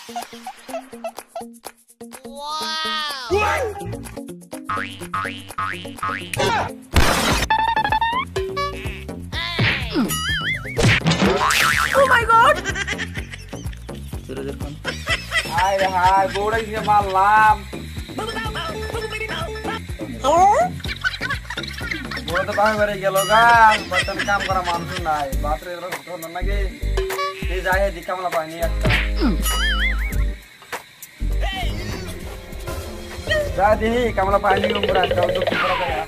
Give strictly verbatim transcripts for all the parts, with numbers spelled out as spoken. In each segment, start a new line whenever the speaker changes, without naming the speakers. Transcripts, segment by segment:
Oh my god!
হাই রে হাই বড় গিয়ে মারলাম বড় তো বাহির বেরিয়ে গেল গা বাচ্চার কাম করা মানুষ নাই বাপরে এরকম ঘটনা নাকি এই যায় দি কামলা পাইনি একটা যা দিহি কামলা পাইনি উমরা যাও তো কি করা যায়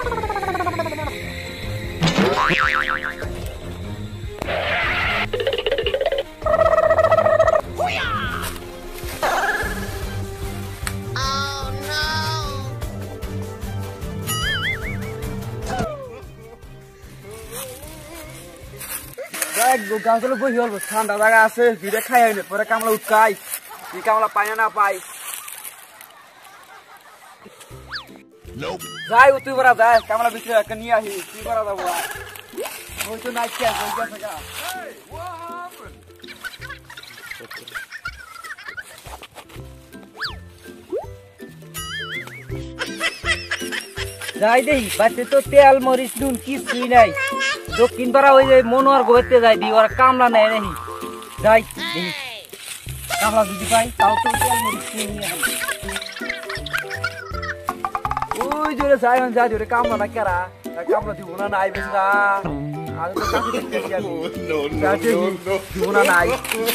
গাছগুলো বসে অল্প ঠান্ডা জায়গা আছে ভিড়ে খাই হয়নি পরে কামলা উঠকাই কি কামলা পাই না পাই যাই তুই বড়া যায় কামলা বিক্রি একটা নিয়ে আসি কি করা যাবো ওই তো নাই
যাই দেখি বাড়িতে তো তেল মরিচ নুন কিছুই নাই দক্ষিণ পাড়া ওই যে মনোয়ার গোয়েতে যাই দি ওরা কামলা নেয় নাকি যাই দেখি কামলা যদি পাই তাও তো তেল মরিচ নিয়ে আসি
ওই জোরে যাই যা জোরে কামলা না কেরা কামলা দিব না নাই বেশ না আর তো কাছে দেখতে যাবি দিব না নাই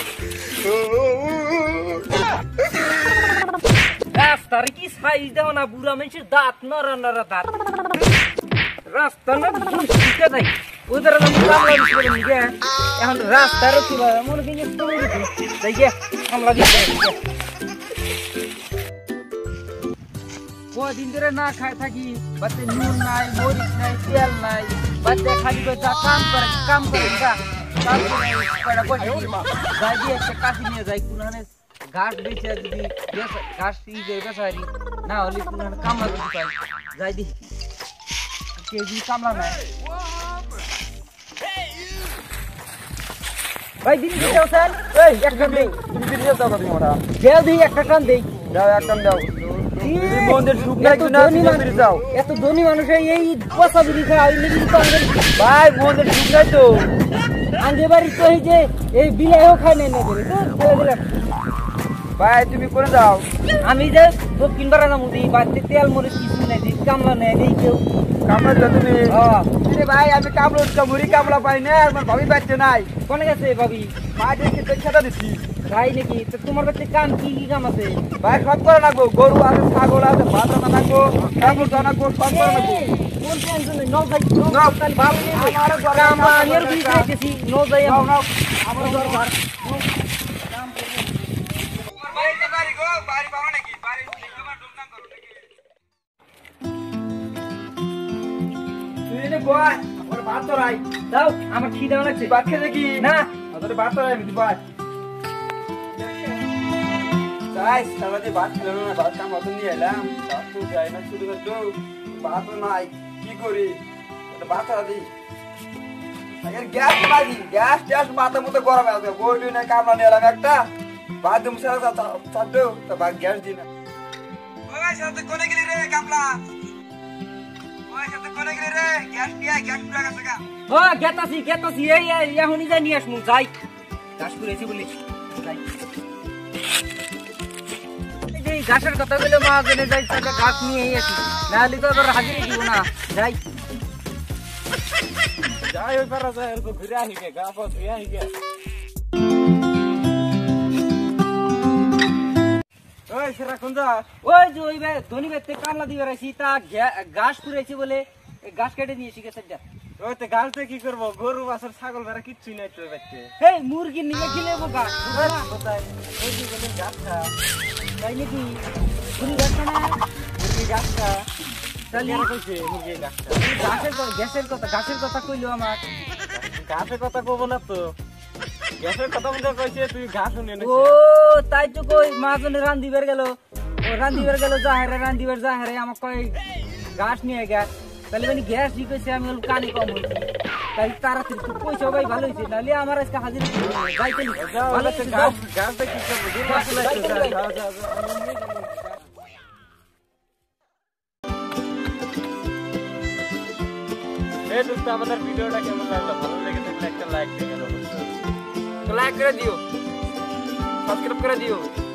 রাস্তার কি সাইজ দেখো না বুড়া মানুষের দাঁত নরা নরা দাঁত রাস্তা না বুঝতে যাই ওদের কামলা করে নিয়ে এখন রাস্তার কি মনে কিনে পড়ে গেছে যাই গে কামলা দিতে কদিন ধরে না খাই থাকি বাচ্চা নুন নাই মরিচ নাই তেল নাই বাচ্চা খালি যা কাম করে কাম করে যা যাই দিয়ে একটা কাশি নিয়ে যাই কোনখানে ঘাস বেঁচে যদি ঘাস বেচারি না হলে কোনখানে কামলা যদি পাই যাই দি কেউ যদি কামলা নাই ভাই দিন দিও স্যার এই একটা দেই
তুমি দিয়ে দাও তুমি ওরা
দেও দিই একটা কান দেই
দাও একটা দাও মন্দির সুখ নাই না তুমি যাও
এত ধনী মানুষ এই পয়সা বিলি খায় এই নিবি তো
ভাই মন্দির সুখ নাই তো
আঙ্গে বাড়ি তো এই যে এই বিলাইও খায় না না করে তো দিলাম
ভাই তুমি করে যাও
আমি যে দক্ষিণ পাড়া নামু দিই বাড়িতে তেল মরিচ কিছু নাই দিই কামলা নেই দিই কেউ
কামলা দিও তুমি
হ্যাঁ
আরে ভাই আমি কামলা উঠকা মুড়ি কামলা পাই না আমার ভাবি পাচ্ছে নাই
কোনে গেছে ভাবি
মা দেখে তো খেতা দিছি
তাই নাকি তো তোমার কাছে কাম কি কি কাম আছে
ভাই সব করে নাকবো গরু আছে ছাগল আছে ভাত রান্না নাকবো কামড় জানাকবো সব করে নাকবো
কোন টেনশন নেই নও যাই নও তাই ভালো নেই আমার কাম আনির বিল খাইতেছি নও যাই
নাও নাও
আমার ঘর ঘর
কাম করব তোমার ভাই কে বাড়ি গো বাড়ি পাও নাকি বাড়ি তোমার দোকান করো নাকি তুই এনে বয় আমার ভাত তো রাই
দাও আমার খিদে লাগছে
ভাত খেতে কি
না
তোর ভাত তো রাই দিদি ভাই যাই সারাদি ভাত খেলো না ভাত কাম মতন নিয়ে এলাম ভাত তো যাই না শুরু করলো ভাত নাই কি করি ভাত রাদি আগে গ্যাস লাগি গ্যাস গ্যাস মাথা মতো গরম আছে বইটি না কামলা নিয়ে এলাম একটা ভাত দিম সারা চাটো তো ভাত গ্যাস দি না ওই সাথে কোনে গেলি রে কামলা ওই সাথে কোনে গেলি রে গ্যাস পিয়া গ্যাস পুরা গেছে গা
ও গেতাছি গেতাছি এই এখনই যাই নিয়ে আসমু যাই গাছ পুরেছি বলি যাই এই গাছের কথা বলে মা জেনে যাই তাকে গাছ নিয়ে আসি না হলে তো আবার হাজিরে দিব না যাই
যাই ওই পারা যায় এরকম ঘুরে আসি গে গা পা ধুয়ে আসি গে ওই সেরা কোন যা
ওই যে ওই ভাই ধনী ভাইতে কামলা দিয়ে রাখছি তা গাছ পুরেছি বলে গাছ কেটে নিয়ে এসে গেছে
ওই তো গাছতে কি করবো গরু বাছর ছাগল ভেড়া কিচ্ছুই নাই তোর বাড়িতে
এই মুরগি নিয়ে খেলে বোকা
কোথায় ওই যে বলেন গাছটা
তাই নাকি মুরগি গাছটা না
মুরগি গাছটা তাহলে কইছে মুরগি গাছটা
গাছের কথা গ্যাসের কথা গাছের কথা কইলো আমার
গাছের কথা কব না তো গ্যাসের কথা মনে কইছে তুই গাছ শুনে
ও তাই তো কই মাছনে রান্দিবার গেল ও রান্দিবার গেল জাহারে রান্দিবার জাহারে আমাকে কই গাছ নিয়ে গেল তাহলে মানে গ্যাস জি কইছে আমি কানে কম হইছি তাই তাড়াতাড়ি একটু পয়সা ভাই ভালো হয়েছে নাহলে আমার আজকে হাজির যাইতে ভালো হয়েছে
গাছ গাছটা কি করবো দিন আসলে
যাইতে
যাও,
ভাই।
যাও, যাও, যাও। এই দোস্ত আমাদের ভিডিওটা কেমন লাগলো ভালো লেগে থাকলে একটা লাইক দিবেন অবশ্যই
লাইক করে দিও সাবস্ক্রাইব করে দিও